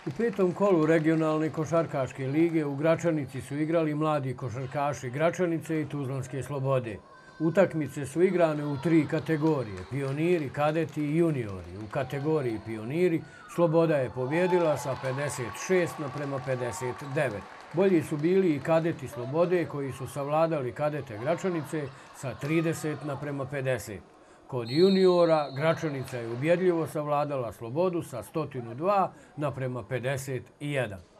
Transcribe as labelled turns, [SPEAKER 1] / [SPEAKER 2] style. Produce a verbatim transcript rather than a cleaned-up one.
[SPEAKER 1] U petom kolu regionalne košarkaške lige u Gračanici su igrali mladi košarkaši Gračanice i Tuzlanske Slobode. Utakmice su igrane u tri kategorije, pioniri, kadeti i juniori. U kategoriji pioniri Sloboda je pobjedila sa pedeset šest naprema pedeset devet. Bolji su bili i kadeti Slobode koji su savladali kadete Gračanice sa trideset naprema pedeset. Kod juniora Gračanica je ubjedljivo savladala Slobodu sa sto dva naprema pedeset jedan.